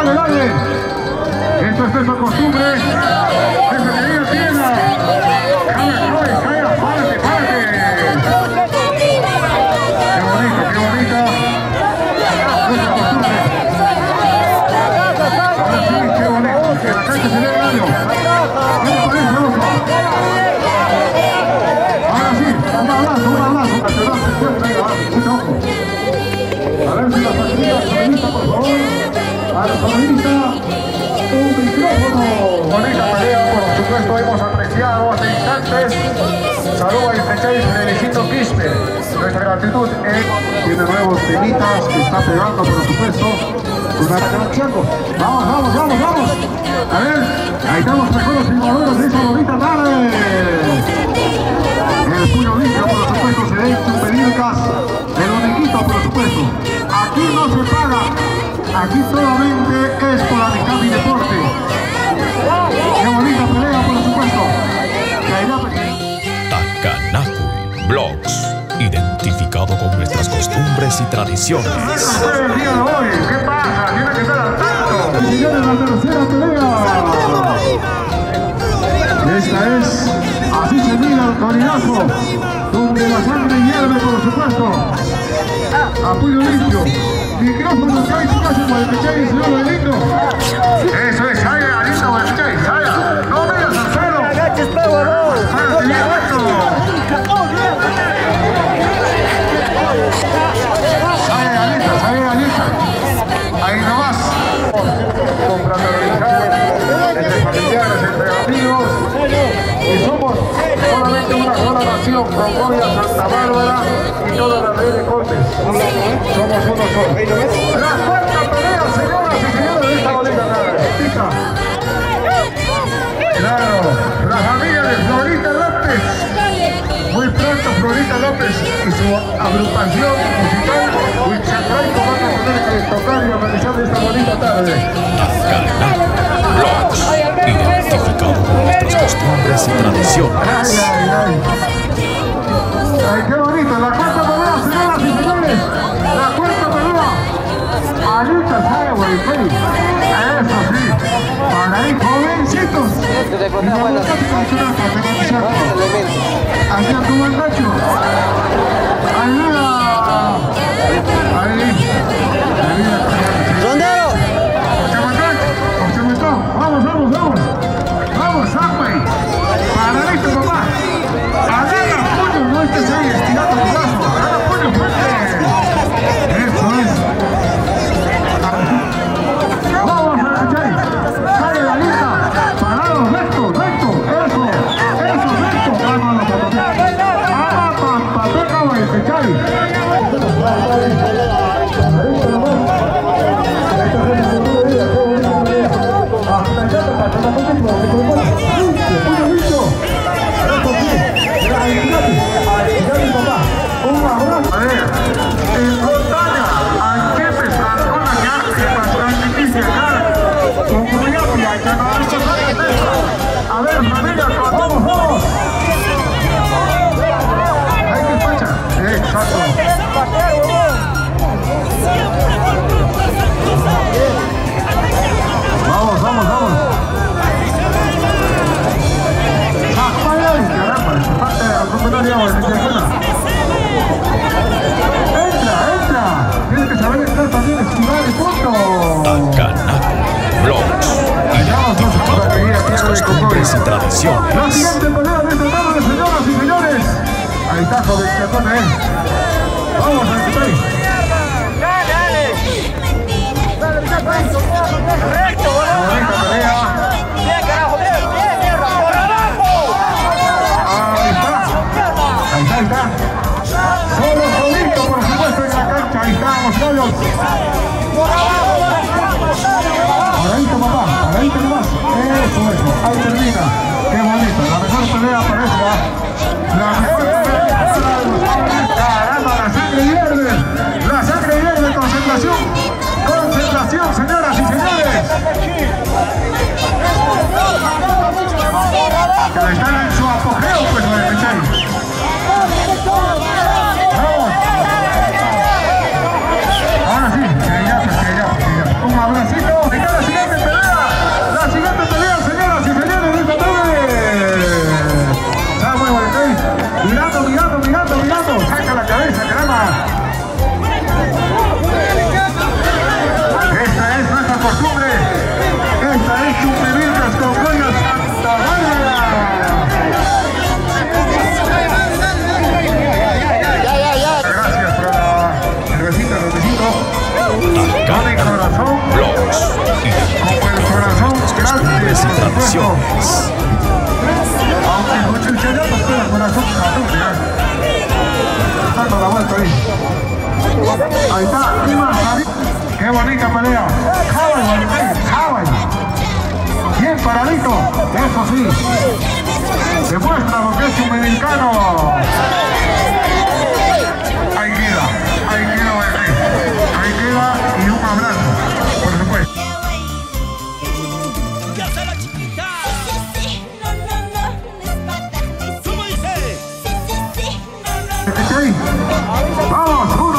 dale, dale. Esto es su costumbre. Desde que ella tienda. Caiga, párate. Qué bonita. Nuestra costumbre. Ahora sí, qué bonito. Que la cancha se vea el año. ¿Qué te parece, loco? Ahora sí, un abrazo. Mucho ojo. A ver si la facilidad, sonidista, por favor. A la sonidista, un micrófono. Bonita pelea, por supuesto, hemos apreciado hace instantes. Saludos a Infechai Felicito Quispe. Nuestra gratitud tiene nuevos temitas que está pegando, por supuesto. Vamos. A ver, ahí estamos mejor los jugadores de esa bonita tarde. El puño limpio, por supuesto, se ve un pedircas. El uniquito, por supuesto. Aquí no se paga. Aquí solamente es por amistad y deporte. Qué bonita pelea, por supuesto. Takanakui Vlogs, identificado con nuestras costumbres y tradiciones. El día de hoy, ¿qué pasa? Tiene que estar al tanto. Señores, la tercera pelea. Esta es, así se mira el coligazo, donde la sangre hierve, por supuesto. Apoyo limpio. Micrófono que hay su casa por el Pechay, señor Benito. Eso es, Saya, Alita por el Pechay, Saya. No veas al suelo. Saya, Alita. Ahí nomás. Confraternizar entre familiares, entre amigos. Y somos solamente una sola nación, Concordia, Santa Bárbara y toda la red de Cortes. Somos uno solo. La cuarta pelea, señoras y señores, de esta bonita tarde. Claro, la familia de Florita López. Muy pronto Florita López y su agrupación musical Huichacay van a poder tocar y organizar esta bonita tarde. Takanakui Vlogs, identificado con nuestras costumbres y tradiciones. Ay, qué bonito, la cuarta pelea, señoras y señores. La cuarta pelea. Alita sabe, güey. Eso sí. Para ahí, jovencitos. Hacia tu buen Nacho. Ayuda. Ahí. ¡Rondero! Observantón. Vamos. Vamos, Samway. Para listo, papá. Agarra puño, no estés ahí estirando tu brazo. Agarra puño fuerte. Eso es. Vamos a la Chay. Sale la lista. Parados, recto. Eso, recto. Vámonos, papá. Papá, el Chay. A ver, familia, vamos. Hay que fachar. Exacto. Vamos. Entra. Tienes que saber entrar también, esquivar y punto. Takanakui Vlogs, identificado con nuestras costumbres y La tradiciones. siguiente pelea de esta tarde, señoras y señores. Ahí está, joven, vamos a empezar. ¡Recto, boludo! Bonita pelea. ¡Bien, carajo, bien! ¡Por abajo! Ahí está. Solito, por supuesto, en la cancha. Ahí estamos, solos. ¡Por abajo! Paradito, papá. Paradito nomás. Eso. Ahí termina. Qué bonito. La mejor pelea para esta. La mejor pelea. Caramba, la sangre hierve. La sangre hierve. Concentración, señoras y señores. Que están en su apogeo, pues, lo de Pechay. Vamos. Ahora sí, que ya. Un abracito de cada Chumbivilcas con Goya Santa Bárbara. Gracias por la cervecita, los besitos. Con el corazón. Blogs, Con el corazón grande, costumbres y por supuesto. tradiciones. Aunque mucho el chayato, pero el corazón cabrón, ya. Dando la vuelta ahí. Ahí está, qué bonita pelea. Hawaii. Bien paradito, eso sí. Demuestra lo que es un mexicano. Ahí queda, bebé. Ahí queda y un abrazo, por supuesto. Vamos, 1,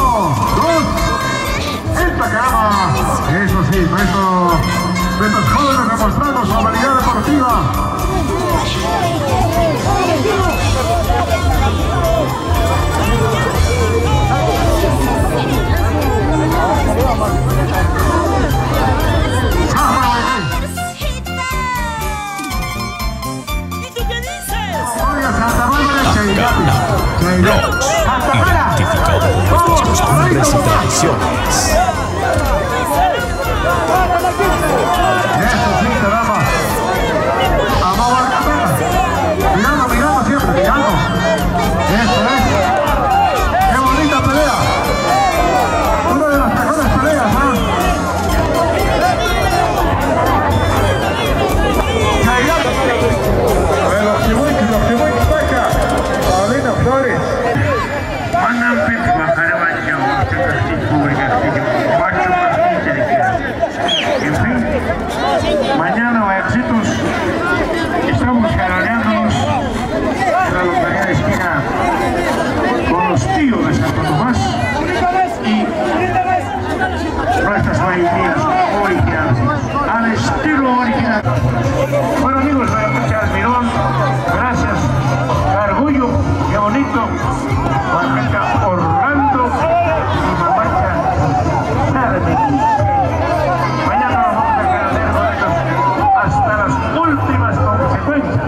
2, esta cama. Eso sí, nuestros jóvenes demostrando su habilidad deportiva. Santa Bárbara, Blogs, identificado con nuestras costumbres y tradiciones. Eso sí, caramba. Vamos a mirando siempre, mirando. Eso es. Qué bonita pelea. Una de las mejores peleas, ¿no? Los que voy Paca. Paulina Flores. En fin, mañana éxitos. Estamos jaraneándonos en la localidad de esquina con los tíos de Santo Tomás y nuestras mayorías originales, al estilo original. Bueno amigos, la escucha Almirón, gracias, Gargullo, qué bonito, Juanca Orlando y Mamacha Carmen. Mañana nos vamos a quedar con ellos hasta las últimas consecuencias.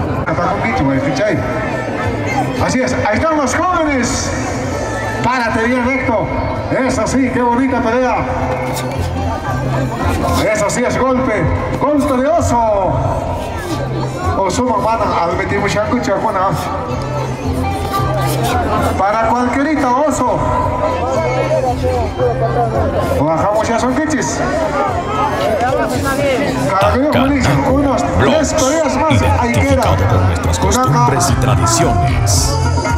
Así es, ahí están los jóvenes. Párate bien recto. Eso sí, qué bonita pelea. Eso sí es golpe. Golpe de oso. Oso mamana, al meter mucha cucha con para cualquierita oso. Bajamos ya son quechis. Unos 3 peleas más. Ahí queda. Identificado con nuestras costumbres y tradiciones.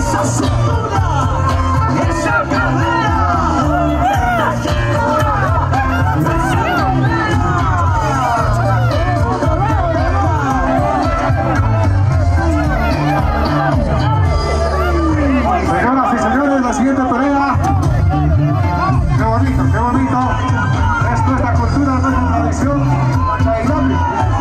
Señoras y señores, la siguiente pelea. Qué bonito. Es nuestra cultura, nuestra tradición. Bailable.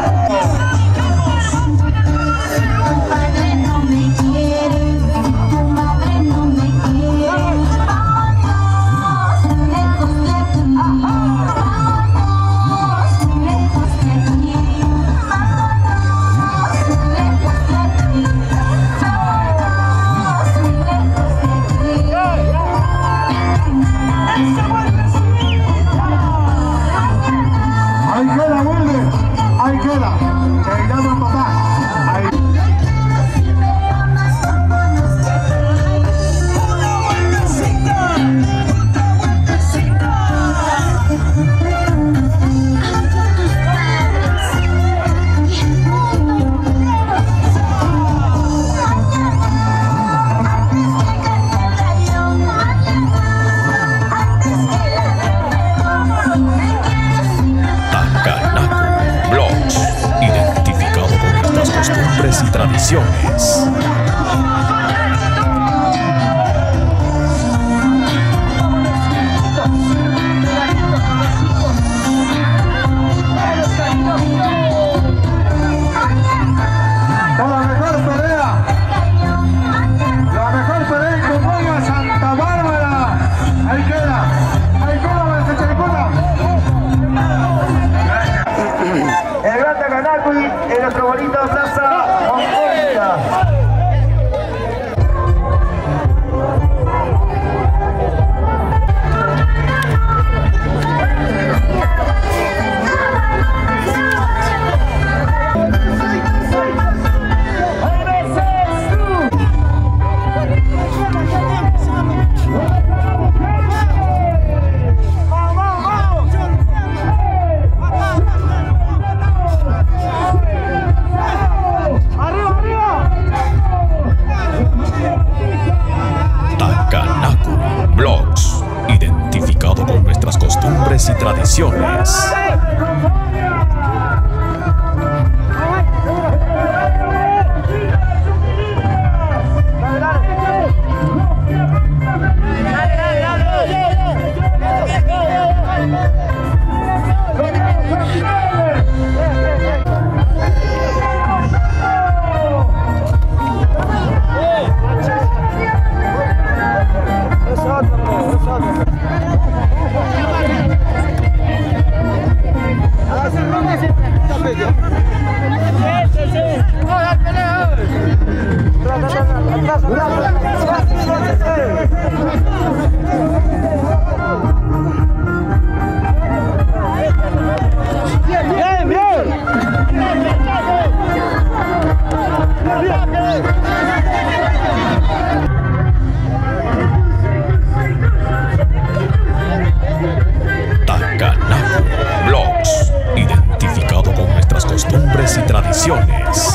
Ahí queda. Se llama papá. Ahí. Costumbres y tradiciones. La mejor pelea con Goya Santa Bárbara. Ahí queda, Charicuta. grande Ganacui en nuestra bonita plaza Mongolia. Blogs, identificado con nuestras costumbres y tradiciones. Blogs, identificado con nuestras costumbres y tradiciones.